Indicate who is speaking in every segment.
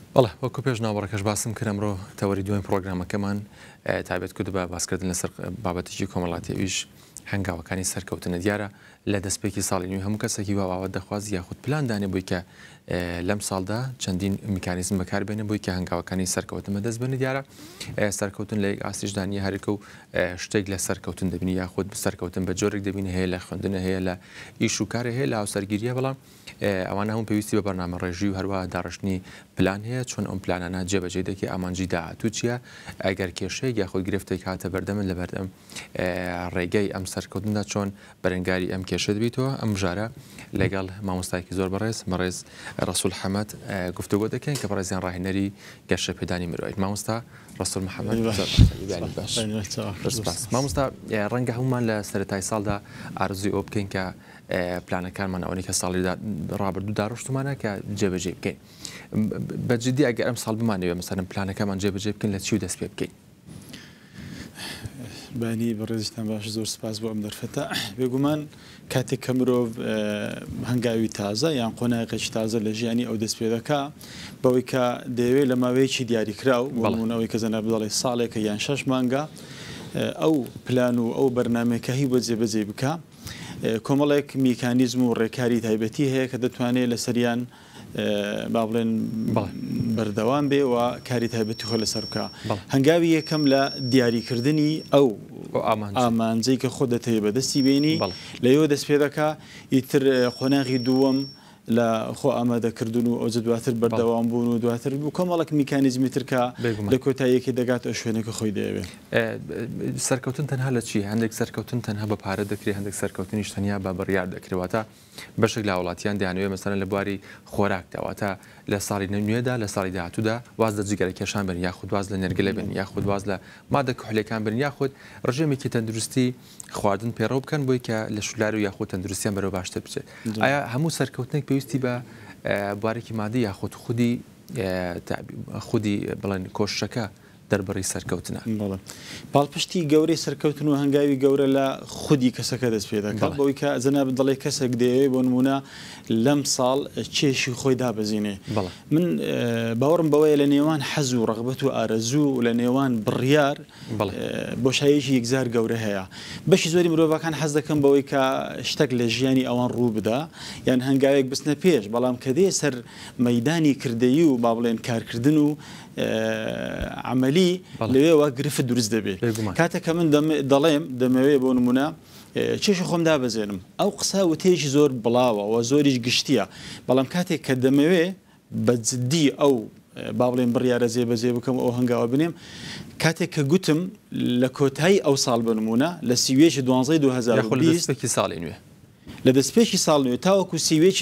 Speaker 1: والله وەکو پێش ناوەڕەکەش باسم کرد ئەمڕۆ تەوەری دوێن پرۆگرامەکەمان تایبەت کرد بە باسکردن لەسەر بابەتێکی کۆمەڵاتیەویش هەنگاوەکانی سەرکەوتنە دیارە لە دەستپێکی ساڵی نوێ هەموو کەسێکی واوە دەخواست یاخود پلاندانێ بۆی کە لەم ساڵدا چەندین میکانیزم بەکاربێنێ بۆی کە هەنگاوەکانی سەرکەوتن بەدەست بێنێ دیارە سەرکەوتن لە ئاسیشدانی هەرێکە و شتێک لە سەرکەوتن دەبینی یاخود سەرکەوتن بە جۆرێک دەبینی هەیە لە خوێندنە هەیە لە ئیش و کارێ هەیە لە هاوسەرگیریە بەڵام ئەوانە هەموو پێویستی بە بەرنامە ڕێژی و هەروە داڕشتنی پلان هەیە چۆن ئەم پلانانە جێبەجێ دەکەی ئامانجی داهاتوو چییە ئەگەر کێشەیەک یاخود گرفتێک هاتە بەردەمن لە بەردەم ڕێگەی ئەم سەرکەوتندا چۆن بەرەنگاری ئەم کێشە دەبیتەوە ئەم ژارە لەگەڵ مامۆستایەکی زۆر بەڕێز ڕەسوول حەمەد گفتوگۆ دەکەین کە بەڕێزیان ڕاهێنەری گەشە پێدانی مرۆیت مامۆستا ڕەسوول محەممەد مامۆستا ڕەنگە هەمومان لە سەرەتای ساڵدا ئارزوی ئەو بکەین کە پلانەکانمان ئەوەی کە ساڵی ڕابردوو داڕشتمانە کە جێبەجێ بکەین بەجددی ئەگەر ئەم ساڵ بمانەوە مەسەرم پلانەکەمان جێبەجێ بکەین لە چی و دەست پێ بکەین
Speaker 2: بانی بەڕێزتان باش زۆر سپاس بۆ ئەم دەرفەتە بێگومان کاتێک کە مرۆڤ هەنگاوی تازە یان قۆناغێکی تازە لە ژیانی ئەو دەست پێ دەکا بەوەی کە دەیەوێت لە ماوەیەکی دیاریکراو بۆنەوەی کە زەنا بدەڵێ ساڵێکە یان 6 مانگە ئەو پلان و ئەو بەرنمێکە هی بۆ جێبەجێ بکە کۆمەڵێک میکانیزم و ڕێکاری تایبەتی هەیە کە دەتوانێت لە سەریان با بڵێن بەردەوام بێ و کاری تایبەتی خۆ لەسەر بکە هەنگاوی یەکەم لە دیاریکردنی ئەو ئامانجەی کە خۆ دەتەوێت بەدەستی بینی لەیەوە دەست پێ دەکا ئیتر قۆناغی دووەم لە خۆ ئامادەکردن و ئەوجە دواتر بەردەوام بوون و دواتر بوو کۆمەڵک میکانیزمی ترکە لە کۆتاییەکی دەگات ئەو شوێنێکە خۆی دەیەوێت
Speaker 1: سەرکەوتن تەنها لە چی هەندێک سەرکەوتن تەنها بە پارە دەکرێت هەندێک سەرکەوتنیش تەنیا بە بڕیار دەکرێتواتە بەشێک لە وڵاتیان دەیانوێت مەسەرەن لە بواری خۆراکداواتە لە ساڵی نوێدا لە ساڵی داهاتوودا واز لە جگەرە کێشان بن یاخود واز لە نەرگلە بن یاخود واز لە مادە کوحلەکان بن یاخود ڕژێمێکی تەندروستی خواردن پێڕەو بکەن بۆی کە لە شولار و یاخود تەندروستیان بەرەو باشتر بچێت ئایا هەموو سەرکەوتنێک پێویستی بە بوارێکی مادی یاخود خودی بڵێن کۆشەکە دەربڕی سەرکەوتنە
Speaker 2: پاڵپشتی گەورەی سەرکەوتن و هەنگاوی گەورە لە خودی کەسەکە دەست پێ دەکات بەوەی کە جەناب دەڵێ کەسێک دەیەوێت بۆ نمونە لەم ساڵ چێشی خۆی دابەزینێ من باوەڕم بەوەیە لە نێوان حەز و ڕغبەت و ئارەزوو و لە نێوان بڕیار بۆشایەکی یەکزار گەورە هەیە بەشی زۆری مرۆڤەکان حەز دەکەن بەوەی کە شتێک لە ژیانی ئەوان ڕوو بدا یان هەنگاوێک بستنە پێش بەڵام کە دێ سەر مەیدانی کردەیی و با بڵێن کارکردن و عملی لەوێەوە گرفت دروست دەبێت کاتێککە من دەڵێم دەمەوێت بۆ نمونە چێش خۆم دابەزێنم ئەو قسە وتێژی زۆر بڵاوە و زۆریش گشتیە بەڵام کاتێک کە دەمەوێت بەجددی ئەو با بڵێن بڕیارە جێبەجێ بکەم ئەو هەنگاوە بنێم کاتێک کە گوتم لە کۆتایی ئەو ساڵ بنمونە لە سیوێکی 12
Speaker 1: ساڵی نوێ
Speaker 2: لە دەستپێکی ساڵ نوێ تاوەکو سیوێکی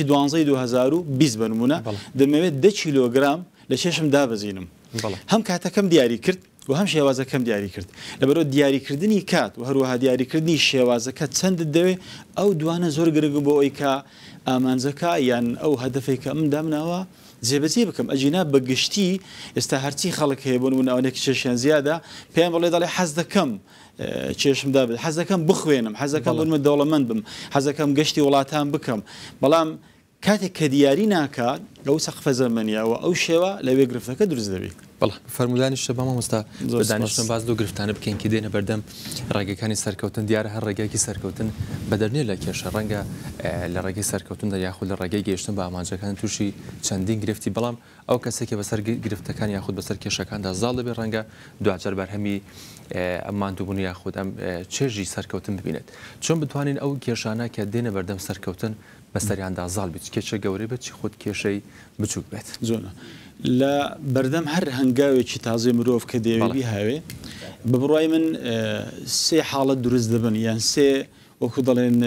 Speaker 2: 2020 بنمونە دەمەوێت 10 کیلۆگرام لە چێشم دابەزینم هەم کاتەکەم دیاری کرد و هەم شێوازەکەم دیاری کرد لەبەرەوە دیاریکردنی کات و هەروەها دیاریکردنی شێوازەکە چەندت دەوێت ئەو دوانە زۆر گرنگ بۆ ئەوی کە ئامانجەکە یان ئەو هەدەفێک کە ئەم دامناوە جێبەجێ بکەم ئەجینا بەگشتی ئێستا هەرچی خەڵک هەیە بۆ نمونە ئەوەنێکی چێشیان زیادە پێیان بڵێ دەڵێ حەز دەکەم چێشم دابێت حەز دەکەم بخوێنم حەز دەکەم بنمە دەوڵەمەند بم حەز دەکەم گەشتی وڵاتان بکەم بەڵام کاتێک کە دیاری ناکات ئەو سەقفە زەمەنیەوە ئەو شێوە لەوێ گرفتەکە دروست دەبێت
Speaker 1: فەرمودانی شە مامۆستا دانیشتن باز دوو گرفتانە بکەین کە دێنە بەردەم ڕێگەکانی سەرکەوتن دیارە هەر ڕێگەیەکی سەرکەوتن بەدەرنێ لە کێشە ڕەنگە لە ڕێگەی سەرکەوتندا یاخود لە ڕێگەی گەیشتن بە ئامانجەکان تووشی چەندین گرفتی بەڵام ئەو کەسێکی بەسەر گرفتەکان یاخود بەسەر کێشەکاندا زاڵ دەبێت ڕەنگە دوجار بەرهەمی ئەماندووبوون یاخود ئەم چێژی سەرکەوتن ببینێت چۆن بتوانین ئەو کێشانە کە دێنە بەردەم سەرکەوتن بەسەریاندا زاڵ بێت کێشە گەورەی بێت چی خۆت کێشەی بچووک بێت
Speaker 2: زۆنە لە بەردەم هەر هەنگاوێکی تازای مرۆڤ کە دەیەوێ هاوێ بە بڕای من سێ حاڵەت دروست دەبن یان سێ وەکو دەڵێن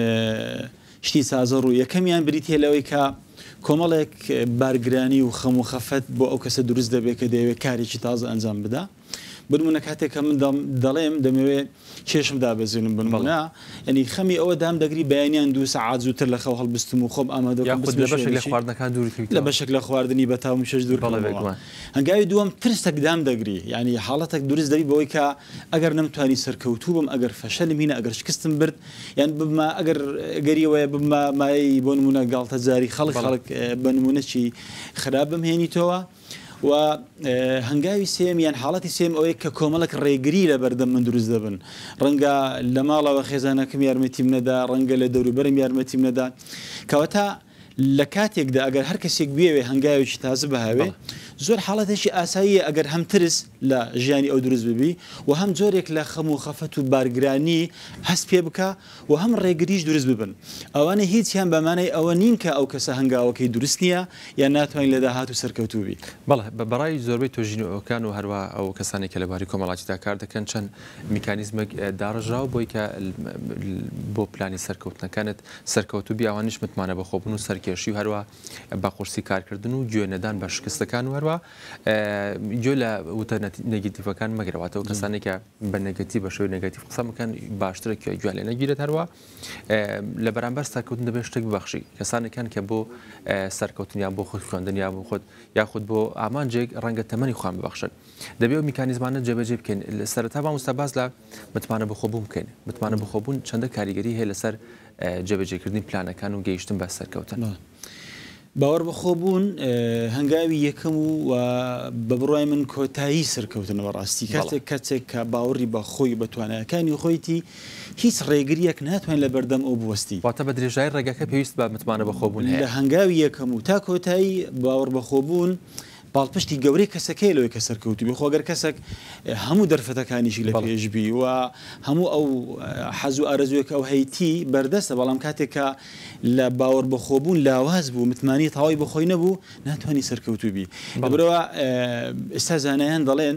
Speaker 2: شتی سازە ڕوو یەکەمیان بریتێ لەوەی کە کۆمەڵێک بارگرانی و خەم و خەفەت بۆ ئەو کەسە دروست دەبێت کە دەیەوێت کارێکی تازە ئەنجام بدا بنمونە کاتێک کە من دەڵێم دەمەوێت چێشم دابەزێنم بنمونە ینی خەمی ئەوە دام دەگری بەیانیان 2 سەعات زووتر لە خەو هەڵبستم و خۆم ئامادەکەم
Speaker 1: لە خواردنەکان دووری
Speaker 2: لە بەشێک لە خواردنی بەتاوم شش دوور هەنگاوی دووەم ترسێک دام دەگری ینی حاڵەتێک دروست دەبی بەوەی کە ئەگەر نەمتوانی سەرکەوتوو بم ئەگەر فەشەلم هینە ئەگەر شکستم برد یان بما ئەگەر گەریەوەیە بما مای بۆ نمونە گاڵتە جاری خەڵک بە نمونەی خراپم هێنیتەوە و هەنگاوی سێمیان حاڵەتی سێم ئەوەیە کە کۆمەڵک ڕێگری لە بەردەم من دروست دەبن ڕەنگە لە ماڵەوە خێزانەکەم یارمەتیم نەدا ڕەنگە لە دەوروبەرم یارمەتیم نەدا کەواتە لە کاتێکدا ئەگەر هەر کەسێک بێوێ هەنگاوێکی تازە بەهاوێ زۆر حاڵەتێکی ئاساییە ئەگەر هەم ترس لە ژیانی ئەو دروست ببی و هەم جۆرێک لە خەم و خەفەت و بارگرانی هەست پێ بکە و هەم ڕێگریش دروست ببن ئەوانە هیچیان بەمانەی ئەوە نین کە ئەو کەسە هەنگاوەکەی دروست نییە یان ناتوانین لە داهات و سەرکەوتوبی
Speaker 1: بەڵێ بەڕای زۆربەی تۆژینەوەکان و هەروە ئەو کەسانی کە لەباری کۆمەڵاتیدا کار دەکەن چەند میکانیزمێک داڕژاو بۆی کە بۆ پلانی سەرکەوتنەکانت سەرکەوتوبی ئەوانیش متمانە بەخۆبوون و سەرکێشی و هەروە باقورسی کارکردن و گوێنەدان بە شکستەکان و هەروە گوێ لە وتە نەگەتیڤەکان مەگرەواتەوە کەسانی کە بە نەگەتیڤ بە شێوەی نەگەتیڤ قسە بکەن باشترە کە گوێ لێ نەگیرێت هەروە لە بەرامبەر سەرکەوتن دەبێت شتێک ببەخشی کەسانێکان کە بۆ سەرکەوتنیان بۆ خۆت خوێندن یا بۆ خۆت یاخود بۆ ئامانجێک ڕەنگە تەمەنی خۆیان ببەخشن دەبێت و میکانیزمانە جێبەجێ بکەین سەرەتا مامۆستا باز لە متمانە بەخۆبوون بکەین متمانە بەخۆبوون چەندە کاریگەری هەیە لەسەر جێبەجێکردنی پلانەکان و گەیشتن بە سەرکەوتن
Speaker 2: باوەڕ بەخۆبوون هەنگاوی یەکەم و بە بڕای من کۆتایی سەرکەوتنە بەڕاستی کاتێک کەسێک کە باوەڕی بە خۆی بە توانایەکانی خۆیتی هیچ ڕێگریەک ناتوانین لە بەردەم ئەو بوەستی
Speaker 1: واتە بە درێژایی ڕێگەکە پێویست بە متمانە بەخۆبوون
Speaker 2: لە هەنگاوی یەکەم و تا کۆتایی باوەڕ بەخۆبوون باڵپشتی گەورەی کەسەکەی لەوەی کە سەرکەوتی بێ خۆگەر کەسێک هەموو دەرفەتەکانیشی لە پێشبی و هەموو ئەو حەز و ئارەزوویەکە ئەو هەیتی بەردەستە بەڵام کاتێکە لە باوەڕ بەخۆبوون لاواز بوو متمانی تەواوی بەخۆی نەبوو ناتوانانی سەرکەوتوبی بەبرەوە ئێستا زانایان دەڵێن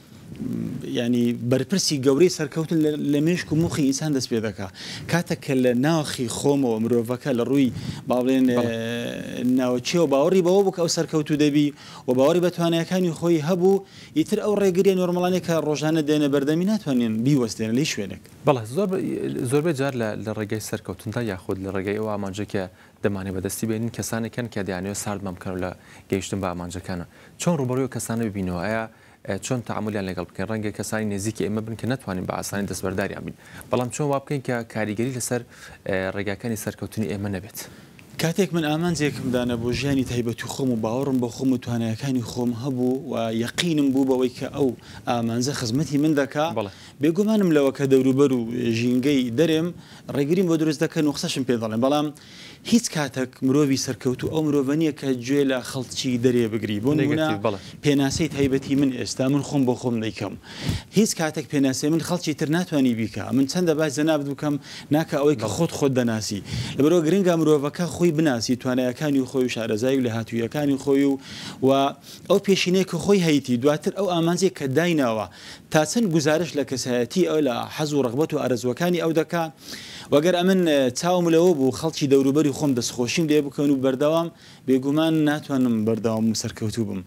Speaker 2: ینی بەرپرسی گەورەی سەرکەوتن لە مێشک و موخی ئینسان دەست پێ دەکا کاتێک کە لە ناوخی خۆمەوە مرۆڤەکە لە ڕووی باڵێن ناوچێ و باوەڕی بەوە بوو کە ئەو سەرکەوتو دەبی و باوەڕی بەتوانەکانی خۆی هەبوو ئیتر ئەو ڕێگریە نۆرمەڵانێک کە ڕۆژانە دێنە بەردەمی ناتوانین بیوەستێنە لی شوێنێک
Speaker 1: بەڵێ زۆربەی جار لە ڕێگەی سەرکەوتندا یاخود لە ڕێگەی ئەو ئامانجێکە دەمانێت بەدەستی بێنین کەسانێکن کە دەیانەوە ساردمان بکەن لە گەیشتن بە ئامانجەکانە چۆن ڕوبەڕوی کەسانە ببینەوە ئایا چۆن تعاملیان لەگەڵ بکەین ڕەنگە کەسانی نزیکی ئێمە بن کە نتوانین بە ئاسانی دەستبەرداریان بین بەڵام چۆن وا بکەین کە کاریگەری لەسەر ڕێگاکانی سەرکەوتنی ئێمە نەبێت
Speaker 2: کاتێک من ئامانجێکمدانە بۆ ژیانی تایبەت و خۆم و باوەڕم بە خۆم و توانایەکانی خۆم هەبوو و یەقینم بوو بەوەی کە ئەو ئامانجە خزمەتی من دەکا بێگومانم لەوە کە دەوروبەر و ژینگەی دەرێم ڕێگریم بۆ دروست دەکەن و قسەشم پێ دەڵێن بەڵام هیچ کاتێک مرۆڤی سەرکەوتو ئەو مرۆڤەنیە کە گوێ لە خەڵکی دەرێ بگری بۆ نمونە پێناسەی تایبەتی من ئێستا من خۆم بۆ خۆم دەیکەم هیچ کاتێک پێناسەی من خەڵکی تر ناتوانانی بیکە من چەندە باش زەناب بکەم ناکە ئەوەی کە خۆت دەناسی لەبەرەوە گرنگە مرۆڤەکە خۆی بناسی توانایەکانی خۆی و شارەزای و لە هاتوویەکانی خۆی و ئەو پێشینەیە کە خۆی هەیتی دواتر ئەو ئامانجێک کە دایناوە تا چەند گزارش لە کەسایەتی ئەو لە حەز و ڕغبەت و ئارەزوەکانی ئەو دەکا وەگەر ئەمن چاوم لەوە بوو خەڵکی دەوروبەری خۆم دەستخۆشیم لێ بکەن و بەردەوام بێگومان ناتوانم بەردەوام سەرکەوتوو بم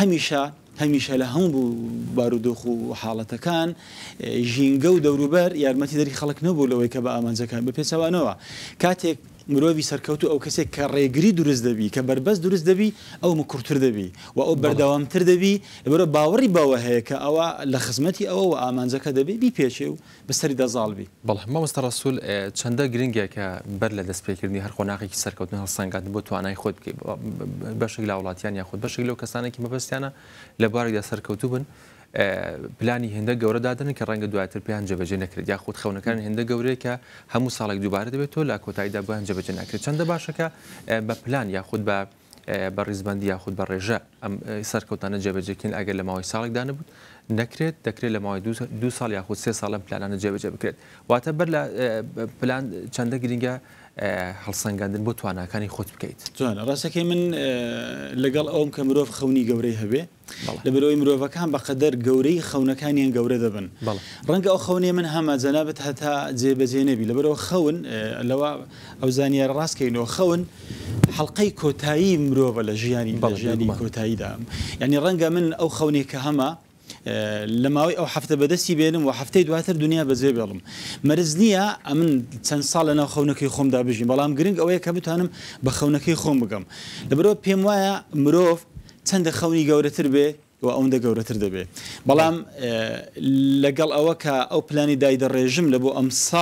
Speaker 2: هەمیشە لە هەموو بارودۆخ و حاڵەتەکان ژینگە و دەوروبەر یارمەتی دەری خەڵک نەبوو لەوەی کە بە ئامانجەکان بپێچەوانەوە کاتێک مرۆڤی سەرکەوتو ئەو کەسێک کە ڕێگری دروست دەبی کە بەربەس دروست دەبی ئەو مکورتر دەبی و ئەو بەردەوامتر دەبی بەرە باوەڕی باوە هەیە کە ئەوە لە خزمەتی ئەوە و ئامانجەکە دەبی بیپێچێ و بەسەری دەزاڵبی
Speaker 1: بەڵێ مامۆستا ڕەسوول چەندە گرنگە کە بەر لە دەستپێکردنی هەر خۆناغێکی سەرکەوتن هەڵسەنگاندن بۆ توانای خۆت بکەیت بەشێک لە وڵاتیان یاخود بەشێک لەو کەسانێکی مەبەستیانە لە بارێکدا سەرکەوتوو بن پلانی هێندە گەورە دادن کە ڕەنگە دواتر پێیان جێبەجێ نەکرێت یاخود خەونەکان هێندە گەورەیە کە هەموو ساڵێک دووبارە دەبێتەوە لە کۆتاییدا بۆیان جێبەجێ ناکرێت چەندە باشەکە بە پلان یاخود بە ڕیزبەندی یاخود بە ڕێژە ئەم سەرکەوتانە جێبەجێکردن ئەگەر لە ماوەی ساڵێکدا نەبوو نەکرێت دەکرێت لە ماوەی 2 ساڵ یاخود 3 ساڵ لەم پلانانە جێبەجێ بکرێت واتە بەر لە پلان چەندە گرنگە هەڵسەنگاندن بۆ تواناکانی خۆت بکەیت
Speaker 2: ڕاستەکەی من لەگەڵ ئەوم کە مرۆڤ خەونی گەورەی هەبێ لە بەرەوەی مرۆڤەکان بەقەدەر گەورەی خەونەکانیان گەورە دەبن ڕەنگە ئەو خەونێ من هەمە جەنابەت هەتا جێبەجێ نەبی لە بەرەوە خەون لەوە ئەو زانیارە ڕاستکەینەوە خەون حەڵقەی کۆتایی مرۆڤە لە ژیانی کۆتاییدا یعنی ڕەنگە من ئەو خەونێک کە هەمە لە ماوەی ئەو هەفتە بەدەستی بێنم و هەفتەی دواتر دنیا بەجێ بێڵم مەرز نییە ئەمن چەند ساڵ لە ناو خەونەکەی خۆمدا بژین بەڵام گرنگ ئەوەیە کە بتوانم بە خەونەکەی خۆم بگەم لەبەرەوە پێم وایە مرۆڤ چەندە خەونی گەورەتر بێ و ئەوەندە گەورەتر دەبێت بەڵام لەگەڵ ئەوە کە ئەو پلانی دایدەڕێژم لە بۆ ئەم ساڵ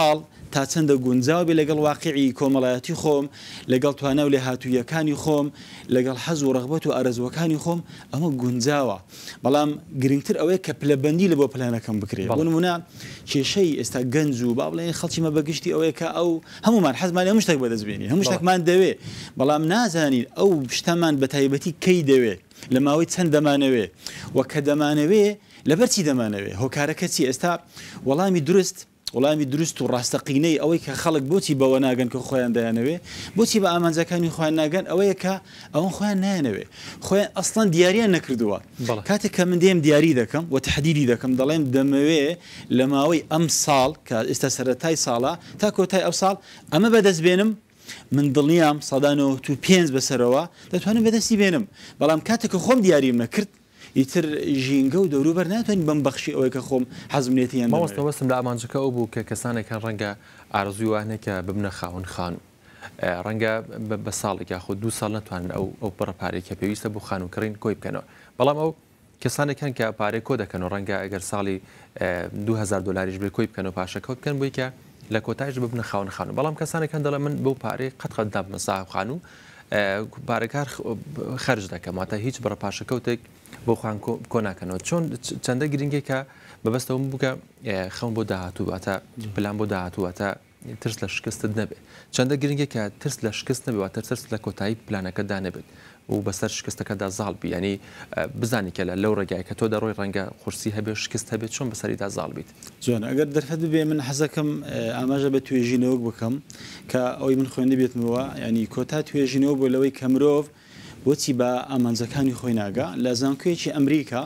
Speaker 2: تا چەندە گونجاو بێ لەگەڵ واقعی کۆمەڵایەتی خۆم لەگەڵ توانە و لێهاتوویەکانی خۆم لەگەڵ حەز و ڕەغبەت و ئارەزوەکانی خۆم ئەمە گونجاوە بەڵام گرنگتر ئەوەیە کە پلەبەندی لە بۆ پلانەکەم بکرێت بۆ نمونە کێشەی ئێستا گەنج و با بڵێن خەڵکی مە بەگشتی ئەوەیە کە ئەو هەمومان حەزمان هەموو شتێک بەدەستبێنی هەموو شتێکمان دەوێ بەڵام نازانین ئەو شتەمان بە تایبەتی کەی دەوێ لە ماوەی چەند دەمانەوێ و کە دەمانەوێ لەبەرچی دەمانەوێ هۆکارەکە چی ئێستا وەڵامی دروست و ڕاستەقینەی ئەوەی کە خەڵک بۆچی بەوە ناگەن کە خۆیان دەیانەوێ بۆچی بە ئامانجەکانی خۆیان ناگەن ئەوەیە کە ئەوەن خۆیان نایانەوێ خۆیان ئەسڵەن دیاریان نەکردووە کاتێک کە من دێم دیاری دەکەم و تحدیدی دەکەم دەڵێم دەمەوێ لە ماوەی ئەم ساڵ کە ئێستا سەرەتای ساڵە تا کۆتای ئەو ساڵ ئەمە بەدەست بێنم من دڵنیام 195 بەسەرەوە دەتوانم بەدەستی بێنم بەڵام کاتێک کە خۆم دیاریم نەکرد ئیتر ژینگە و دەوروبەر ناتوانین بەم بەخشی ئەوەی کە خۆم حەزمێتیان
Speaker 1: ماوەستەوەستم لە ئامانجەکە ئەو بوو کە کەسانێکان ڕەنگە ئارزووی وانێکە ببنە خاون خان ڕەنگە بە ساڵێک یاخۆ 2 ساڵ ناتوانن ئەو بڕەپارێک کە پێویستە بۆ خانوکڕین کۆی بکەنەوە بەڵام ئەو کەسانێکان کە پارێک کۆ دەکەنەوە ڕەنگە ئەگەر ساڵی 2000 دلاریش بێ کۆی بکەنەوە پاشەکە بکەن بۆی کە لە کۆتایش ببنە خاون خانوو بەڵام کەسانێکان دەڵێ من بەو پارەی قەت دابمە ساحب خانوو پارێکار خەرج دەکەم واتە هیچ بڕە پاشەکەوتێک بۆ خوان کۆ ناکەنەوە چۆن چەندە گرنگێکە بەبەستەوە بکە خەون بۆ داهاتوو واتە پلان بۆ داهاتوو واتە ترس لە شکستت نەبێت چەندە گرنگێکە ترس لە شکست نەبێت واتە ترس لە کۆتایی پلانەکەدا نەبێت و بەسەر شکستەکەدا زاڵبی ینی بزانی کە لەو ڕێگای کە تۆ دەڕۆی ڕەنگە قورسی هەبێت شکست هەبێت چۆن بەسەریدا زاڵ بیت
Speaker 2: جوان ئەگەر دەرفەت ببێ من حەزەکەم ئاماژە بە توێژینەوە بکەم کە ئەوەی من خوێندە بێتمەوە ینی کۆتا توێژینەوە بۆ لەوەی کە مرۆڤ بۆچی بە ئامانجەکانی خۆی ناگا لە زانکۆیەکی ئەمریکا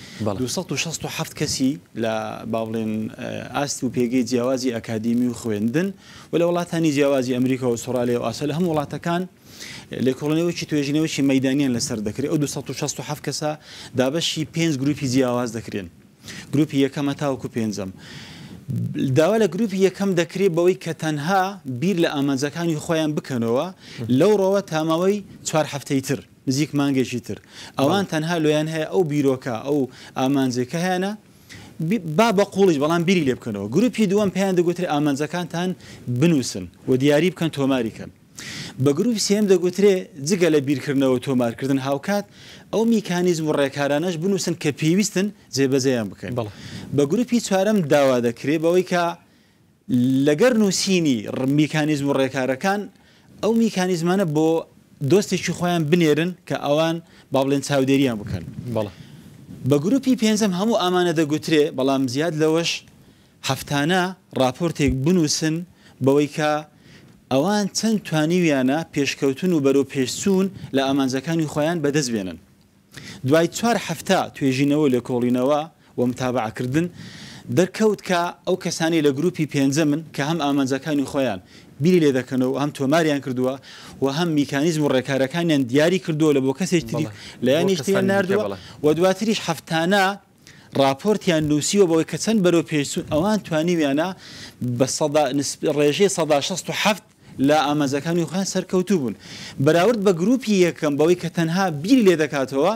Speaker 2: 267 کەسی لە باڵێن ئاست و پێگەی جیاوازی ئەکادیمی و خوێندن و لە وڵاتانی جیاوازی ئەمریکا و ئوسترالیا و ئاسیا لە هەموو وڵاتەکان لێکۆڵینەوەی توێژینەوەی مەدانیان لەسەر دەکرێت ئەو 267 کەسە دابەشی 5 گروپی جیاواز دەکرێن گروپی یەکەمە تاوەکو پێنجەم داوا لە گروپی یەکەم دەکرێت بەوەی کە تەنها بیر لە ئامانجەکانی خۆیان بکەنەوە لەو ڕۆوە تاماوەی 4 هەفتەی تر نزیک مانگێکی تر ئەوان تەنها لۆیان هەیە ئەو بیرۆکە ئەو ئامانجێکە هەیەە با بە قوڵیش بەڵام بیری لێ بکەنەوە گروپی دووەم پێیان دەگوترێت ئامانجەکانتان بنووسن و دیاری بکەن تۆماریکەن بە گروپی سێم دەگوترێت جگە لە بیرکردنەوە تۆمارکردن هاوکات ئەو میکانیزم و ڕێکارانەش بنووسن کە پێویستن جێبەجێیان بکەن بە گروپی چوارەم داوا دەکرێت بەوەی کە لەگەر نووسینی میکانیزم و ڕێکارەکان ئەو میکانیزمانە بۆ دۆستێکی خۆیان بنێرن کە ئەوان با بڵێن چاودێریان بکەن بە گروپی پێنجەم هەموو ئامانە دەگوترێت بەڵام زیاد لەوەش هەفتانە راپۆرتێک بنووسن بەوەی کە ئەوان چەند توانیویانە پێشکەوتن و بەرەو پێشچوون لە ئامانجەکانی خۆیان بەدەست بێنن دوای 4 هەفتە توێژینەوە لە کۆڵینەوە و متابعکردن دەرکەوت کە ئەو کەسانی لە گروپی پێنجەمن کە هەم ئامانجەکانی خۆیان بیری لێ دەکەنەوە هەم تۆماریان کردووە و هەم میکانیزم و ڕێکارەکانیان دیاری کردووە لە بۆ کەسێک تری لایەن نیشتیان ناردووە و دواتریش هەفتانە راپۆرتیان نووسیوە بەوەی کە چەند بەرەو پێشچوون ئەوان توانیویانە بە ڕێژەی 167 لە ئامانجەکانی خۆیان سەرکەوتوو بوون بەراورد بە گروپی یەکەم بەوەی کە تەنها بیری لێ دەکاتەوە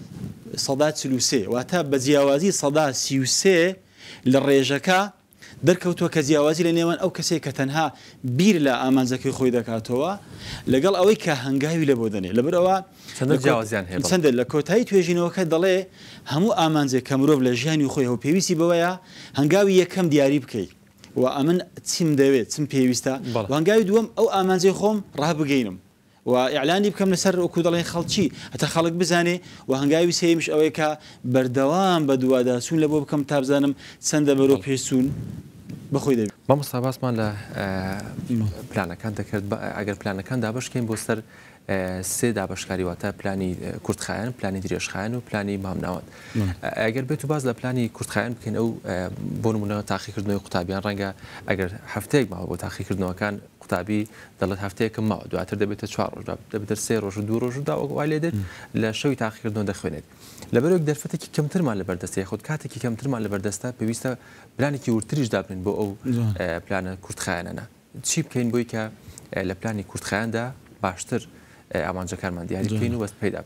Speaker 2: 143 واتە بە جیاوازی 133 لە ڕێژەکە دەرکەوتووە کە جیاوازی لە نێوان ئەو کەسێک کە تەنها بیر لە ئامانجەکەی خۆی دەکاتەوە لەگەڵ ئەوەی کە هەنگاوی لە بۆ دەنێ لەبەرەوە چەندە لە کۆتایی توێژینەوەکە دەڵێ هەموو ئامانجێک کە مرۆڤ لە ژیانی خۆی و پێویستی بەوەیە هەنگاوی یەکەم دیاری بکەیت و ئەمن چیم دەوێت چم پێویستە هەنگاوی دووەم ئەو ئامانجەی خۆم ڕابگەینم و ئیعلانی بکەم لەسەر وەکو دەڵێن خەڵکی هەتا خەڵک بزانێ و هەنگاوی سێمیش ئەوەیە کە بەردەوام بە دوواداسوون لە بۆ بکەم تا بزانم چەندە بەرەو پێچوون بەخۆی دەبێت
Speaker 1: مامۆستا باسمان لە پلانەکان دەکرد ئەگەر پلانەکان دابشکەین بۆ سەر سێ دابشکاری واتە پلانی کورتخایەن پلانی درێژخایەن و پلانی مامناوەت ئەگەر بێت و باز لە پلانی کورتخایەن بکەین ئەو بۆ نمونەوە تاقیکردنەوەی قوتابیان ڕەنگە ئەگەر هەفتەیەک ماوە بۆ تاقیکردنەوەکان قوتابی دەڵێت هەفتەیەکم ماوە دواتر دەبێتە 4 ڕۆژ دەبێتە 3 ڕۆژ و 2 ڕۆژ وای لێ دێت لە شەوی تاقیکردنەوە دەخوێنێت لەبەرەوەی دەرفەتێکی کەمترمان لە بەردەستەیە خۆت کاتێکی کەمترمان لە بەردەستە پێویستە پلانێکی ورتریش دابنین بۆ ئەو پلانە کورتخایەنە چی بکەین بۆی کە لە پلانی کورتخایەندا باشتر ئامانجەکانمان دیاری بکەین و بەست پەیدا بکەین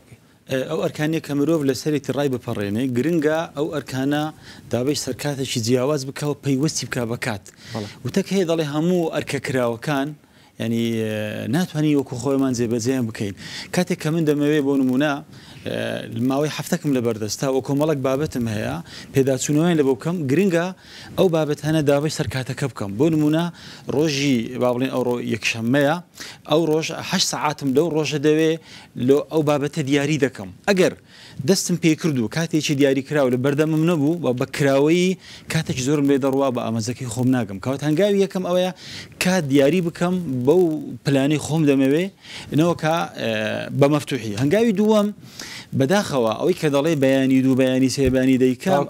Speaker 2: ئەو ئەرکانێک کە مرۆڤ لە سەرێتی ڕای بپەڕێنێ گرنگە ئەو ئەرکانە دابەی سەرکاتێکی جیاواز بکەوە پەیوەستی بکە بە کات وتەک هەیە دەڵێ هەموو ئەرکە کراوەکان ینی ناتوانانی وەکو خۆیمان جێبەجێیان بکەین کاتێک کە من دەمەوێ بۆ نمونە ماوەی هەفتەکەم لە بەردەستا و کۆمەڵک بابەتم هەیە پێداچوونەوەیان لە بۆ بکەم گرنگە ئەو بابەت هەنە دابەی سەرکاتەکە بکەم بۆ نمونە ڕۆژی با بڵێن ئەوڕۆ یەکشەممەیە ئەو ڕۆژ 8 ساعتم لەو ڕۆژە دەوێ لە ئەو بابەتە دیاری دەکەم ئەگەر دەستم پێ کردو کاتێکی دیاری کراوە لە بەردەمم نەبوو بە بەکراوەی کاتێک زۆرم لێ دەڕوا بە ئاماژەکەی خۆم ناگەم کەوت هەنگاوی یەکەم ئەوەیە کات دیاری بکەم بەو پلانی خۆم دەمەوێ نەوەکە بە مەفتوحی هەنگاوی دووەم بەداخەوە ئەوەی کە دەڵێ بەیانی دوو بەیانی سێبانی دەیکەم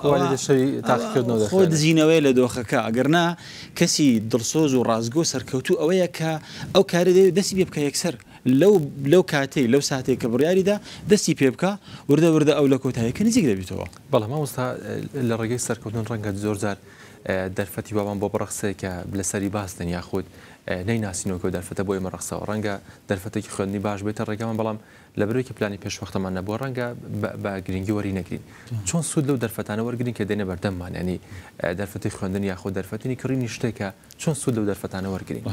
Speaker 2: خۆ دزینەوەی لە دۆخەکە ئەگەرنا کەسی دڵسۆز و ڕازگۆ سەرکەوتو ئەوەیە کە ئەو کارە دەوێت دەستی پێ بکە یەکسەر لەو کاتەی لەو ساتێک کە بڕیاریدا دەستی پێ بکە وردە وردە ئەو لە کۆتاییەکە نزیک دەبیتەوە
Speaker 1: بەڵام مامۆستا لە ڕێگەی سەرکەوتن ڕەنگە زۆر جار دەرفەتی بابان بۆ بڕەخسەیەکە لەسەری باستن یاخود نەیناسینەوە دەرفەتە بۆ ئێمە ڕەخسەوە ڕەنگە دەرفەتێکی خوێندنی باش بێتە ڕێگەمان بەڵام لە بەرەوەیکی پلانی پێشوەختەمان نەبووە ڕەنگە بە گرنگی وەری نەگرین چۆن سوود لەو دەرفەتانە وەرگرین کە دێنە بەردەممان ینی دەرفەتی خوێندن یاخود دەرفەتنی کڕینی شتێکە چۆن سوود لەو دەرفەتانە وەرگرین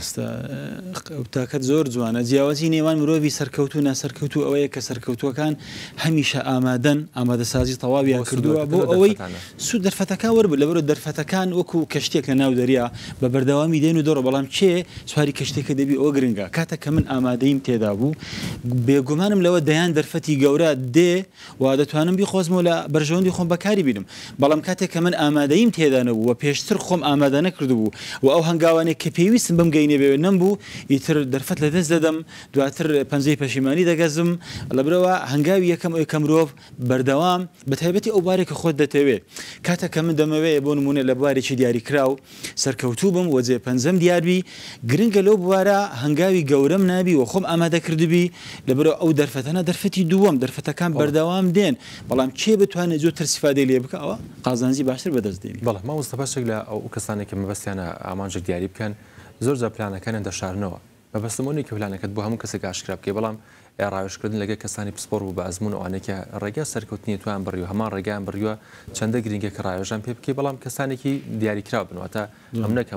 Speaker 2: تاکەت زۆر جوانە جیاوازی نێوان مرۆڤی سەرکەوتو ناسەرکەوتو ئەوەیە کە سەرکەوتوەکان هەمیشە ئامادەسازی تەواویان کردووە بۆ ئەوەی سوود دەرفەتەکان وەرب لەبەرە دەرفەتەکان وەکو کەشتێک لە ناو دەریا بە بەردەوامی دێن و دۆڕە بەڵام چێ سواری کەشتێکە دەبی ئەو گرنگە کاتە کە من ئامادەیم تێدا بوو بێگومانم لەوە دەیان دەرفەتی گەورە دێ و دەتوانم بیخۆزمەوە لە بەرژەوەندی خۆم بەکاری بینم بەڵام کاتێک کە من ئامادەیم تێدا نەبوو و پێشتر خۆم ئامادە نەکرد بوو و ئەو هەنگاوانێک کە پێویستم بم گەینێ بێ نەمبوو ئیتر دەرفەت لە دەست دەدەم دواتر پەنجەی پەشیمانی دەگەزم لەبرەوە هەنگاوی یەکەم ئەوەی کە مرۆڤ بەردەوام بە تایبەتی ئەو بارێکە خۆت دەتەوێت کاتە کە من دەمەوێت بۆ نمونە لە بوارێکی دیاری کراو سەرکەوتوو بم وەجێ پەنجەم دیاربی گرنگە لەو بوارە هەنگاوی گەورەم نابی و خۆم ئامادە کردبی لەبەرەوە ئەو دەرفەتەنە دەرفەتی دووەم دەرفەتەکان بەردەوام دێن بەڵام چێ بتوانێت زۆرتر سیفادەی لێ بکەوە قازانجی باشتر بەدەست دێنی
Speaker 1: بەڵام مامۆستا باشێک لە ئەو کەسانێک کە مەبەستیانە ئامانجێک دیاری بکەن زۆر جا پلانەکانیان دەشارنەوە مەبەستمەوەی کە پلانەکەت بۆ هەموو کەسێک ئاشکرا بکەی بەڵام ڕاوێژکردن لەگە کەسانی پسپۆر و بە ئەزمون ئەوانێکە ڕێگە سەرکەوتنی توان بڕیوە هەمان ڕێگەیان بڕیوە چەندە گرنگە کە ڕاوێژان پێ بکەی بەڵام کەسانێکی دیاریکراو بنەوەتە ئەم نەکەم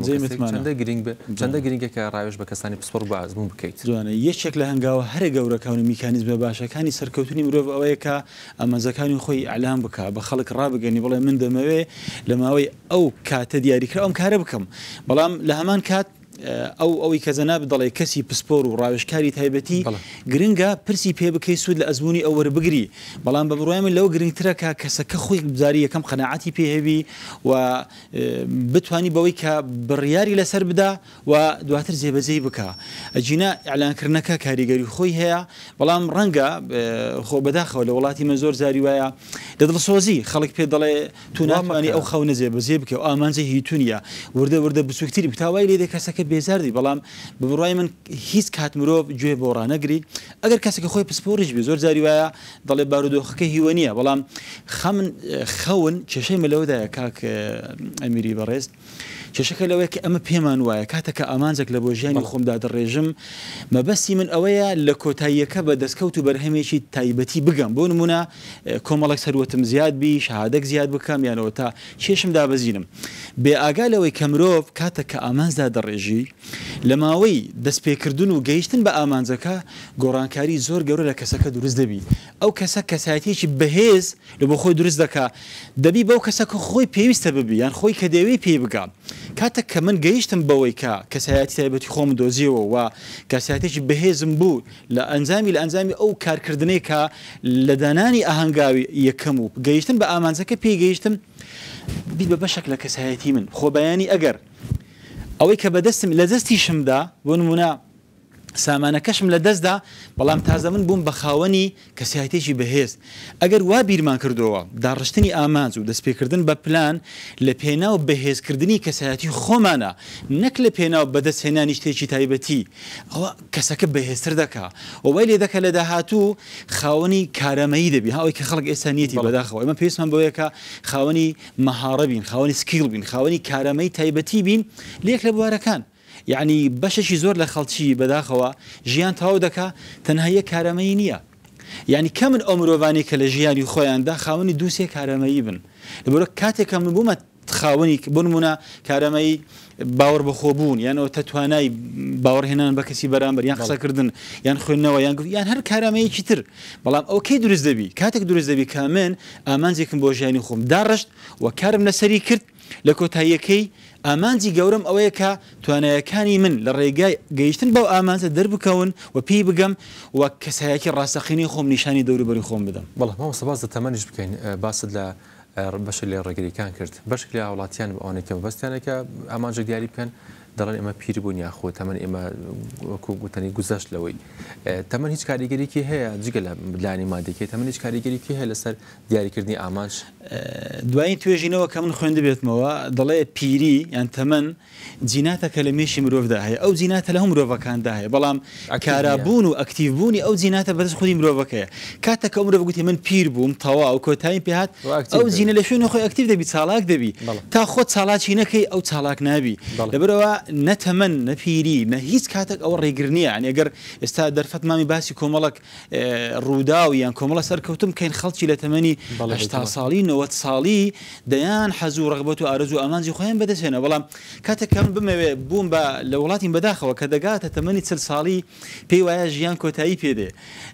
Speaker 1: چەندە گرنگە کە ڕاوێژ بە کەسانی پسپۆر بە ئەزمون بکەیت
Speaker 2: جوانە یەکێک لە هەنگاوە هەرە گەورەکان و میکانیزمە باشەکانی سەرکەوتنی مرۆڤ ئەوەیە کە ئەمەزەکانی خۆی ئەعلام بکە بە خەڵک ڕابگەنی بڵێ من دەمەوێ لە ماوەی ئەو کاتە دیاریکرا ئەم کارە بکەم بەڵام لە هەمان کات ئەوەی کە جەناب دەڵێ کەسی پسپۆر و ڕاوێژکاری تایبەتی گرنگە پرسی پێ بکەی سوود لە ئەزمموی ئەو وەربگری بەڵام بە بڕای من لەو گرنگترە کە کەسەکە خۆی بزاری یەکەم قەناعەتی پێهێوی و بتانی بەوەی کە بڕیاری لەسەر بدا و دواتر جێبەجێی بکە ئەجینا ئەعلانکردنەکە کاریگەری خۆی هەیە بەڵام ڕەنگە خۆ بەداخەوە لە وڵاتی من زۆر زاری وایە لە دڵسۆزی خەڵک پێ دەڵێ تو ناتوانانی ئەو خەونە جێبەجێ بکە و ئامانجەی هیتونیە وردە بچووکتری بتاوای لێ کەسەکە بێزاردی بەڵام بڕای من هیچ کات مرۆڤ گوێ بۆ ڕانەگری ئەگەر کەسێکە خۆی پسپۆریش بێ زۆر جاری وایە دەڵێ بارودۆخەکە هیوە نییە بەڵام خەون کێشەی مەلەوەدایە کاک ئەمیری بەڕێز کێشەکە لەوەیە کە ئەمە پێمان وایە کاتەکە ئامانجێک لە بۆ ژیانی خۆمدا دەڕێژم مەبەستی من ئەوەیە لە کۆتاییەکە بە دەستکەوت و بەرهەمێکی تایبەتی بگەم بۆ نمونە کۆمەڵک سەروەتم زیاد بی شەهادەك زیاد بکەم یانەوە تا چێشم دابەزینم بێ ئاگا لەوەی کە مرۆڤ کاتەکە ئامانجدا دەڕێژی لە ماوەی دەستپێکردن و گەیشتن بە ئامانجەکە گۆڕانکاری زۆر گەورە لە کەسەکە دروست دەبی ئەو کەسە کەسایەتێکی بەهێز لە بۆ خۆی دروست دەکا دەبی بەو کەسەکە خۆی پێویستە ببی یان خۆی کە دەوێت پێ بگام کاتێک کە من گەیشتم بەوەی کە کەسایەتی تایبەتی خۆم دۆزیەوە و کەسایەتێکی بەهێزم بوو لە ئەنجامی ئەو کارکردنەی کە لە دانانی ئاهەنگاوی یەکەم و گەیشتن بە ئامانجەکە پێگەیشتم بیت بە بەشێک لە کەسایەتی من خۆبەیانی ئەگەر ئەوەی کە بەدەستم لە دەستیشمدا بۆ نمونە سامانەکەشم لە دەستدا بەڵام تازە من بووم بە خاوەنی کەسایەتێکی بەهێز ئەگەر وا بیرمان کردەوە داڕشتنی ئامانج و دەستپێکردن بە پلان لە پێناو بەهێزکردنی کەسایەتی خۆمانە نەک لە پێناو بەدەستهێنانی شتێکی تایبەتی ئەوە کەسەکە بەهێزتر دەکا ئەوەی لێ دەکە لە داهاتوو خاوەنی کارەمەیی دەبی هاوەی کە خەڵک ئێستانیەتی بەداخەوە ئەمە پێویستمان بەوەیە کە خاوەنی مەهارە بین خاوەنی سکیڵ بین خاوەنی کارەمەی تایبەتی بین لێک لە بوارەکان یعنی بەشێکی زۆر لە خەڵکی بەداخەوە ژیان تەواو دەکا تەنها یەک کارەمەی نییە یعنی کەمن ئەو مرۆڤانی کە لە ژیانی خۆیاندا خاوەنی دووسێ کارەمەیی بن لەبەرە کاتێکە من بوومە خاوەنی بنمونە کارەمەی باوەڕ بەخۆبوون یانەوە تەتوانای باوەڕهێنان بە کەسی بەرامبەر یان قسەکردن یان خوێندنەوە یان هەر کارامەیەکی تر بەڵام ئەو کەی دروست دەبی کاتێک دروست دەبی کە من ئامانجێکم بۆ ژیانی خۆم داڕشت و کارم لەسەری کرد لە کۆتاییەکەی ئامانجی گەورم ئەوەیە کە توانایەکانی من لە ڕێگای گەیشتن بەو ئامانجە دەربکەون و پێی بگەم و کەسایەکی ڕاستەقینی خۆم نیشانی دەوروبەری خۆم بدەم
Speaker 1: بەڵام مامۆستا باس تەمەنیش بکەین باست لە بەشێک لە ڕێگریەکان کرد بەشێک لە وڵاتیان بە ئەوانێکە بەستیانێکە ئامانجێک دیاری بکەن دەڵێن ئێمە پیر بوون یاخۆ تەمەن ئێمە وەکو گوتنی گوزەشت لەوەی تەمەن هیچ کاریگەریکی هەیە جگە لە لانی مادەکەی تەمەن هیچ کاریگەریکی هەیە لەسەر دیاریکردنی ئامانج
Speaker 2: دوایین توێژینەوە کە من خوێندە بێتمەوە دەڵێ پیری یان تەمەن جیناتەکە لە مێشی مرۆڤدا هەیە ئەو جیناتە لە هەموو مرۆڤەکاندا هەیە بەڵام کارابوون و ئەکتیڤبوونی ئەو جیناتە بەدەست خودی مرۆڤەکەیە کاتێک ئەو مرۆڤ گوتی من پیر بووم تەواو کۆتایی پێهات ئەو جینە لە شوێنە خۆی ئەکتیڤ دەبی چالاک دەبی تا خۆت چالاکی نەکەی ئەو چالاک نابی لەبەرەوە نەتەمەن نەپیری نە هیچ کاتێک ئەوە ڕێگرنیە ئەنی ئەگەر ئێستا دەرفەت مامی باسی کۆمەڵک ڕوودا و یان کۆمەڵە سەرکەوتم کەین خەڵکی لە تەمەنی 80 ساڵی 90 ساڵی دەیان حەزوو ڕغبەت و ئارەزوو ئامانجی خۆیان بەدەستێنە بەڵام کاتێکم بمەوێ بووم بە لە وڵاتین بەداخەوە کە دەگاتە تەمەنی 40 ساڵی پێی وایە ژیان کۆتایی پێدێ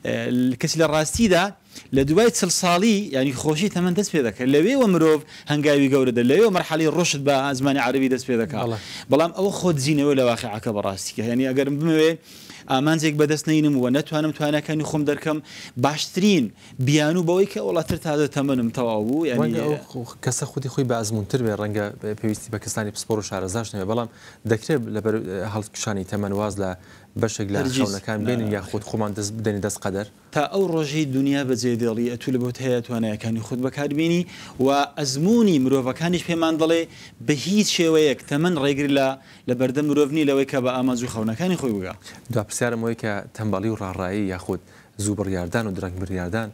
Speaker 2: کەسی لە ڕاستیدا لە دوای 40 ساڵی ینی خۆشی تەمەن دەست پێ دەکەن لەوێوە مرۆڤ هەنگاوی گەورەدە لەوێ مەرحەلی ڕۆشت بە زمانی عەربی دەست پێ دەکات بەڵام ئەوە خۆت زیینەوە لە واقعەکە بەڕاستیکە هەنی ئەگەرم بمەوێ ئامانجێک بەدەست نینم و نەتوانم توانەکانی خۆم دەرکەم باشترین بیان و بەوەی کە وڵاتر تازە تەمەنم تەواو بوو
Speaker 1: ینی کەسە خودی خۆی بە ئەزمونتر بێ ڕەنگە پێویستی بە کەسانی پسپۆر و شارەزاش نەوێ بەڵام دەکرێت لەبەر هەڵکشانی تەمەن واز لە بەشێک لە خەونەکان بێنین یاخود خۆمان دەست بدەنی دەست قەدەر
Speaker 2: تا ئەو ڕۆژەی دنیا بەجێ دێڵی ئەتو لە بۆت هەیە توانایەکانی خودت بەکاربیێنی و ئەزمموی مرۆڤەکانیش پێمان دەڵێ بە هیچ شێوەیەک تەمەن ڕێگری لە بەردەم مرۆڤنی لەوەی کە بە ئامانج و خەونەکانی خۆی بگا
Speaker 1: دو پرسیارمەوەی کە تەمبەڵی و ڕاڕایی یاخود زوو بڕیاردان و درەنگ بڕیاردان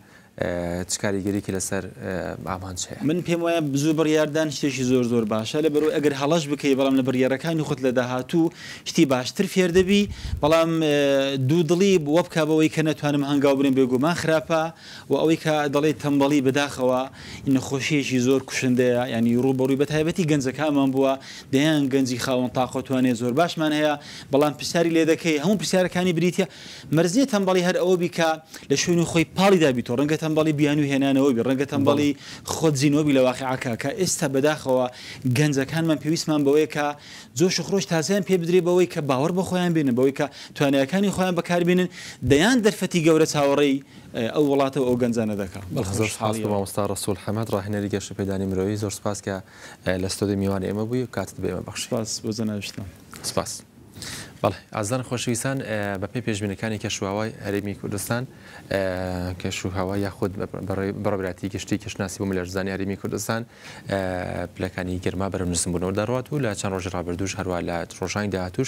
Speaker 1: چ کاریگەریکی لەسەر ئامانج هەیە
Speaker 2: من پێم وایە زوو بڕیاردان شتێکی زۆر باشە لە بەرەوەی ئەگەر هەڵەش بکەی بەڵام لە بڕیارەکانی خۆت لە داهاتوو شتی باشتر فێر دەبی بەڵام دوو دڵی وە بکە بەوەی کە نەتوانم هەنگاو بڕێن بێگومان خراپە و ئەوەی کە دەڵێ تەمبەڵی بەداخەوە نەخۆشیەکی زۆر کوشندەیە ینی ڕوبەڕووی بە تایبەتی گەنجەکانمان بووە دەیان گەنجی خاوەن تاقۆتوانێ زۆر باشمان هەیە بەڵام پرسیاری لێ دەکەی هەموو پرسیارەکانی بریتە مەرزیە تەمبەڵی هەر ئەوە بیکە لە شوێنی خۆی پاڵی دابیتەوە ڕەنگە تەمبەڵی بیان و هێنانەوەی ڕەنگە تەمبەڵی خۆت زیینەوەبی لە واقعەکە کە ئێستا بەداخەوە گەنجەکانمان پێویستمان بەوەی کە جۆش و خۆش تازیان پێ بدرێ بەوەی کە باوەڕ بە خۆیان بێنن بەوەی کە توانایەکانی خۆیان بەکاربێنن دەیان دەرفەتی گەورە چاوەڕێی ئەو وڵاتەوە ئەو گەنجانە دەکات
Speaker 1: زۆر سپاس بە مامۆستا ڕەسوول حەمەد ڕاهێنەری گەشت پێدانی مرۆیی زۆر سپاس کە لە ستۆدیۆی میوانی ئێمە بووی و کاتت بە ئێمە بەخشی
Speaker 2: سپاس بۆ جەناویشتم
Speaker 1: سپاس بەڵێ ئازان خۆشەویستان بەپێی پێشبینەکانی کەشوهاوای هەرێمی کوردستان کەشوهاوای یاخود بەڕێبەتی گەشتی کەشناسی بۆ مەلەرزانی هەرێمی کوردستان پلەکانی گەرما بەرەو نووسمبوونەوە دەڕات و لە چەند ڕۆژی ڕابردووش هەروە لە ڕۆژانی داهاتووش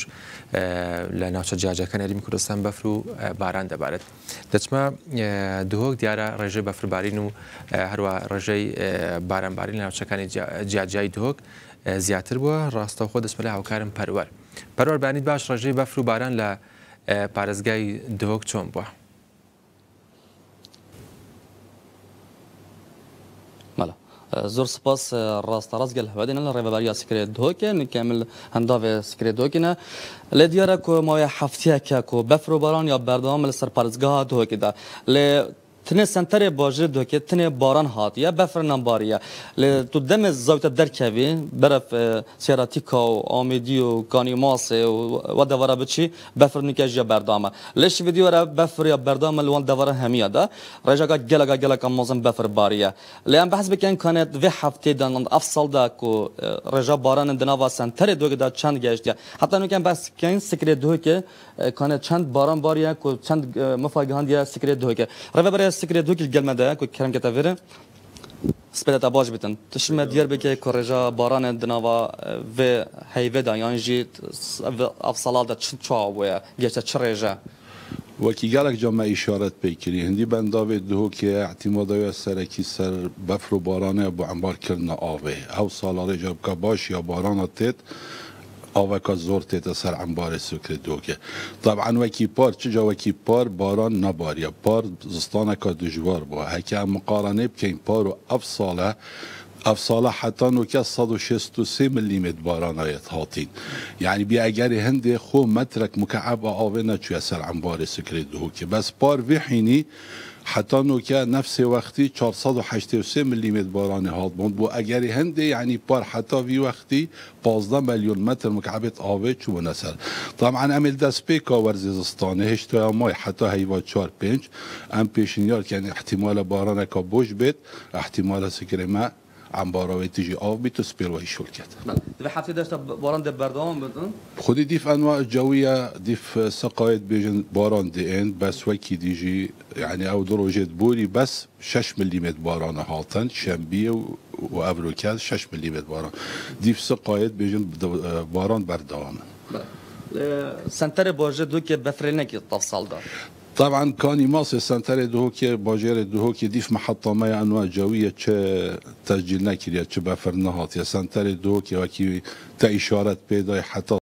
Speaker 1: لە ناوچە جیاجەکان هەرێمی کوردستان بەفر و باران دەبارێت دەچمە دوهۆک دیارە ڕێژەی بەفربارین و هەروە ڕێژەی بارانبارین لە ناوچەکانی جیاجای دوهۆک زیاتر بووە ڕاستەوخۆ دەچمە لە هاوکارم پەروەر بانیت باش ڕێژەی بەفر و باران لە پارێزگای دوهۆک چۆن بووە؟
Speaker 3: زۆر سپاس ڕاستەڕاست گەل هەوادێنە لە ڕێبەباریە سکرێت دۆکێن کامل هەنداوێ سکرێت دۆکینە لێ دیارە کۆ ماوەیە هەفتەیەکە کۆ بەفر و باران یا بەردەوام لەسەر پارێزگاها دۆکێدا لێ تنه سنتر باجر دوکه تنه باران هات یا بفر نمباریه ل تو دم زاویه درکوی برف سیاراتیکا و آمیدی و کانیماس و دواره بچی بفر نکاج یا بردامه لش ویدیو را بفر یا بردامه لوان دواره همیه ده رجعه گلگا مازن بفر باریه لیام بحث بکن کانت و هفته دان افصل ده کو رجع باران دنوا سنتر دوکه ده چند گشتیه حتی نکن بس کن سکر دوکه کانت چند باران باریه کو چند مفاجئان سکر دوکه رفت سکر دوکی gelmede ku kerem kete vere speleta baş bitin tişme diğer beke korreja baran dinava ve heyveda yani jit afsalada çawa geçe çreja
Speaker 4: وەکی گەلێک جامە ئیشارەت پێیکردی هەندی بەنداوێت دهۆکێ احتیمادەوێت سەرەکی سەر بەفر و بارانەیە بۆ ئەمبارکردنە ئاوێ ئەو ساڵە ڕێژە بکە باش یا بارانە تێت آوکا زور تیت سر انبار سکر دوکه طبعا وکی پار چجا وکی پار باران نباریا پار زستانه که دجوار با هکه مقارنه بکن پارو افصاله حتی نوکه 163 میلیمتر باران آیت هاتین یعنی بی اگر هنده خو مترک مکعب آوه نچوی سر انبار سکر دوکه بس پار وحینی حتی نوکه نفس وقتی 483 میلیمتر باران هات بود بو اگر هنده یعنی پار حتی وی وقتی 15 میلیون متر مکعب آوه چو نسر طبعا عمل دست پیکا ورزستانه هشتا مای حتی هیوا 4 5 ام پیشنیار که احتمال باران که بوش بید احتمال سکر ما انباراوی تیجی آب بیت و سپیروی شل کرد.
Speaker 3: به حفظ داشت باران ده بردام بدن؟
Speaker 4: خودی دیف انواع جویه دیف سقایت بیجن باران دین بس وکی دیجی یعنی او دروجه بوری بس 6 میلیمتر باران هاتن شنبیه و ابروکاز 6 میلیمتر باران دیف سقایت بیجن باران بردام.
Speaker 3: سنتر باجه دو که بفرینه که تفصیل دار.
Speaker 4: طبعا كان يماصي سنتر دهوكي باجير دهوكي ديف محطة ما أنواع جوية تسجيل نكريا بفرنهات يا سنتر دهوكي وكي تا إشارات بيداي حتى